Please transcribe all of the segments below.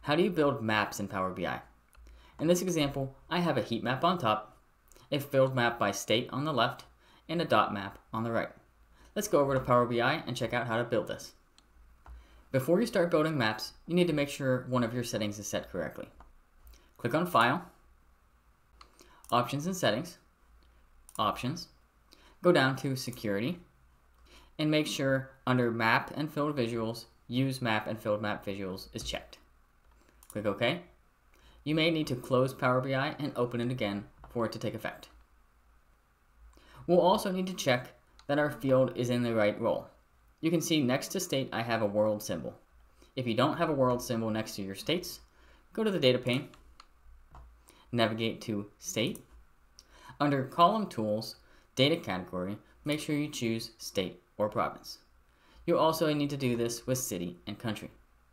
How do you build maps in Power BI? In this example, I have a heat map on top, a field map by state on the left, and a dot map on the right. Let's go over to Power BI and check out how to build this. Before you start building maps, you need to make sure one of your settings is set correctly. Click on File, Options and Settings, Options, go down to Security, and make sure under Map and Field Visuals, Use Map and Field Map Visuals is checked. Click OK. You may need to close Power BI and open it again for it to take effect. We'll also need to check that our field is in the right role. You can see next to state I have a world symbol. If you don't have a world symbol next to your states, go to the data pane, navigate to state. Under column tools, data category, make sure you choose state or province. You'll also need to do this with city and country.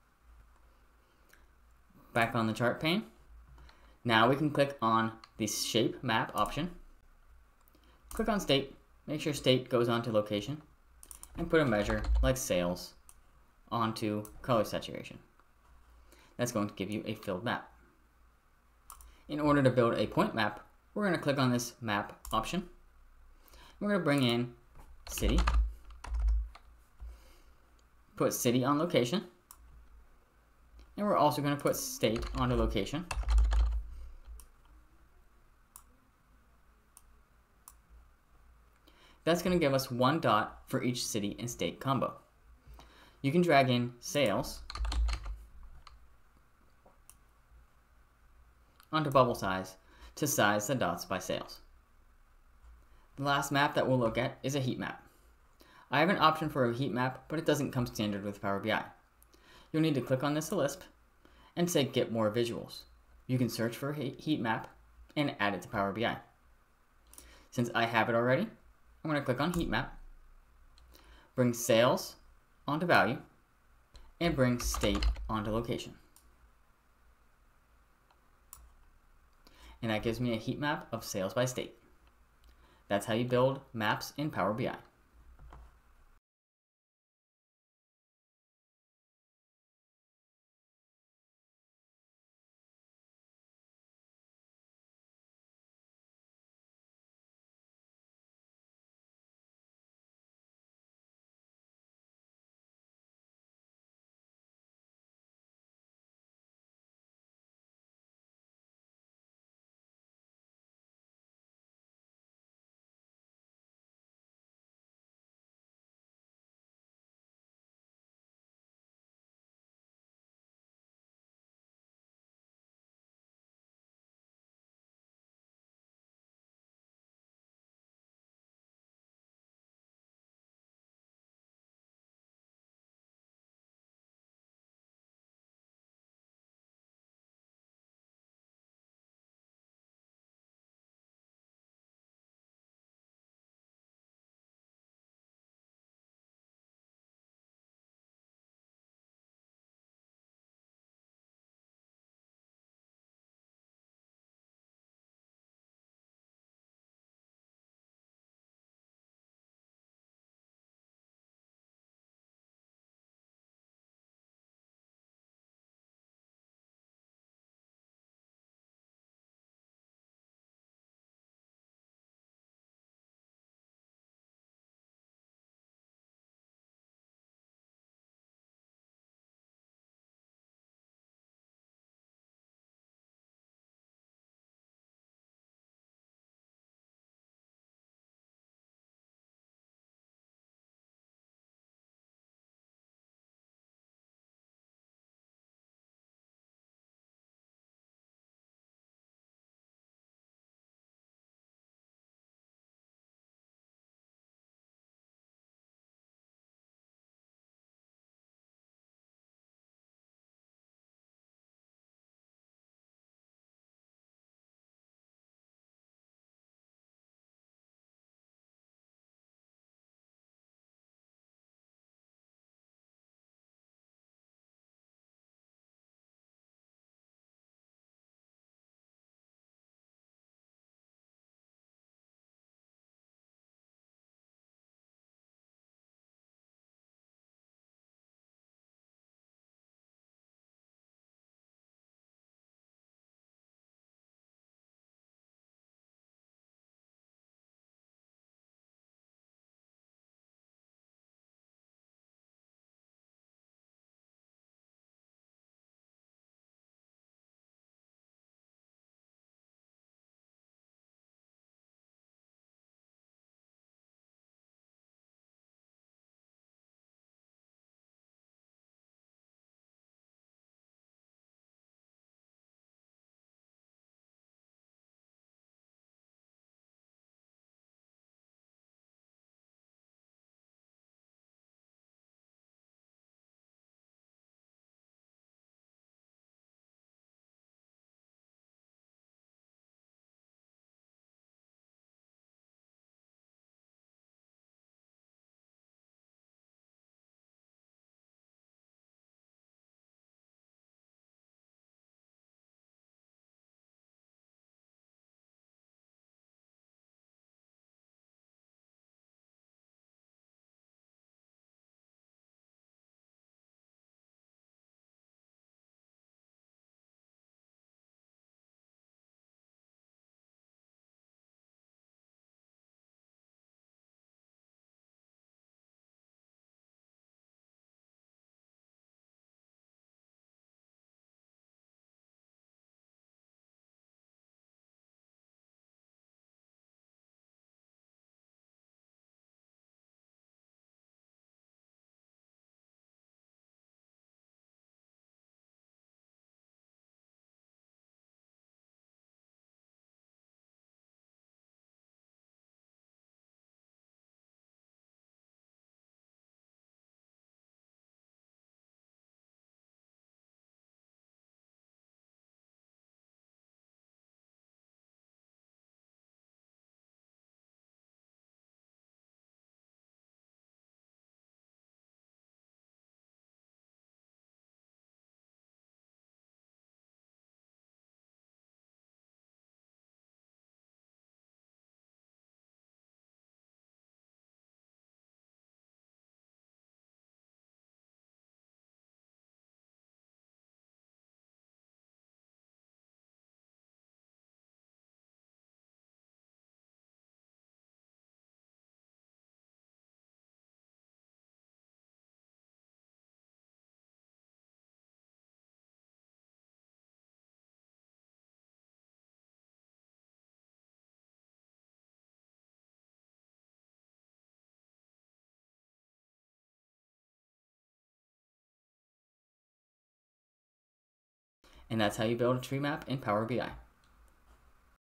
Back on the chart pane. Now we can click on the shape map option. Click on state, make sure state goes onto location, and put a measure like sales onto color saturation. That's going to give you a filled map. In order to build a point map, we're going to click on this map option. We're going to bring in city, put city on location, and we're also going to put state onto location. That's going to give us one dot for each city and state combo. You can drag in sales onto bubble size to size the dots by sales. The last map that we'll look at is a heat map. I have an option for a heat map, but it doesn't come standard with Power BI. You'll need to click on this Lisp and say Get More Visuals. You can search for heat map and add it to Power BI. Since I have it already, I'm going to click on heat map, bring sales onto value, and bring state onto location. And that gives me a heat map of sales by state. That's how you build maps in Power BI. And that's how you build a tree map in Power BI.